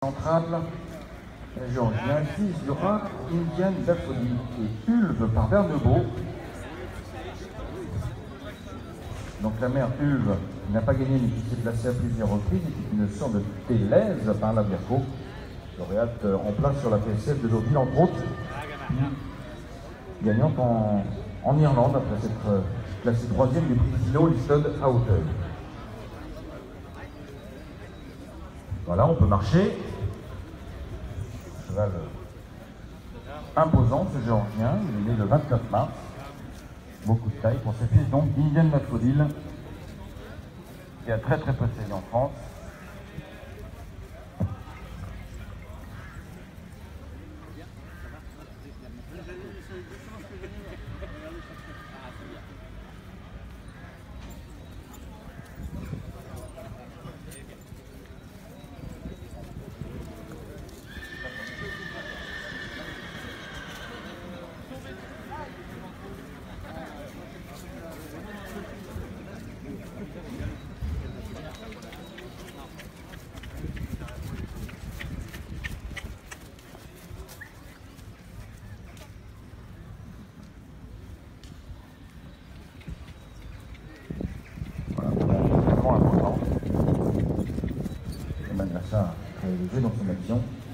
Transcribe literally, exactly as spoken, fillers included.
Centrale, géorgien, fils du rat Indian Daffodil et Ulve par Vernebeau. Donc la mère Ulve n'a pas gagné mais qui s'est placée à plusieurs reprises et qui est une sorte de Télèse par la Virco, lauréate en place sur la P S F de Deauville entre autres, gagnante en, en Irlande après s'être classée troisième du prix Philo Listed à Hauteuil. Voilà, on peut marcher. Cheval imposant, ce géorgien, il est né le vingt-neuf mars. Beaucoup de taille pour ce fils donc d'Indian Daffodil, qui a très très peu de saisi en France. Emmanuel Lassa très élevé dans son action.